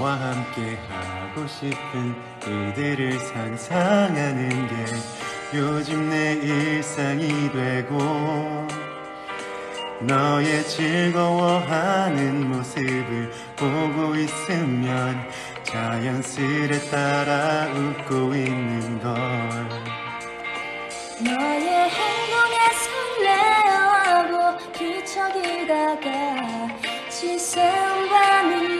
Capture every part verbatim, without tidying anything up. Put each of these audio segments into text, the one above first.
너와 함께 하고 싶은 일들을 상상하는 게 요즘 내 일상이 되고 너의 즐거워하는 모습을 보고 있으면 자연스레 따라 웃고 있는 걸 너의 행동에 설레어하고 뒤척이다가 시선과 눈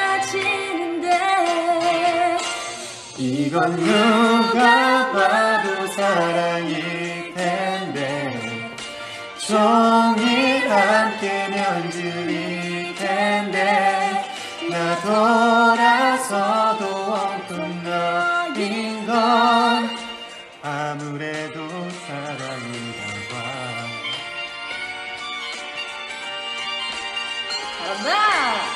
맞아지는데 이건 누가 봐도 사랑일 텐데 종일 함께 면줄일 텐데 나 돌아서도 온통 너인 건 아무래도 사랑인가 봐. 잘한다!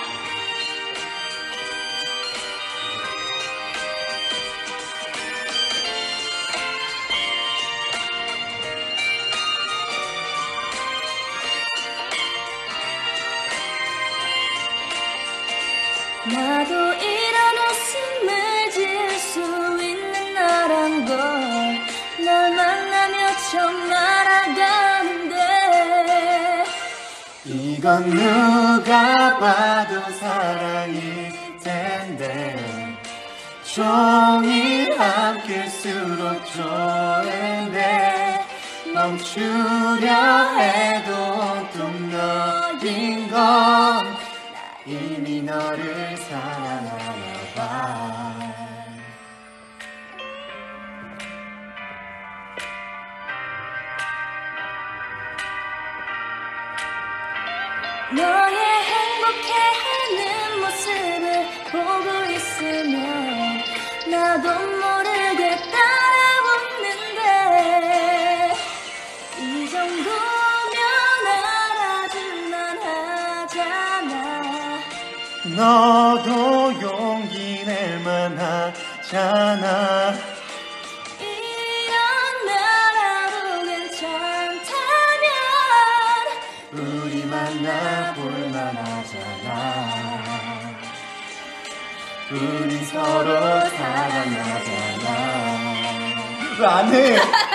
나도 이런 웃음을 지을 수 있는 나란 걸 널 만나며 처음 알아가는데 이건 누가 봐도 사랑일 텐데 종일 함께일수록 좋은데 멈추려 해도 온통 너인 건 이미 너를 사랑하나 봐. 너의 행복해하는 모습을 보고 있으면 나도 모르게 따라 웃는데 이 정도면 알아줄만 하잖아. 너도 용기 낼 만하잖아. 이런 나라도 괜찮다면 우리 만나볼 만하잖아. 우리 서로 사랑하잖아. 왜 안 해?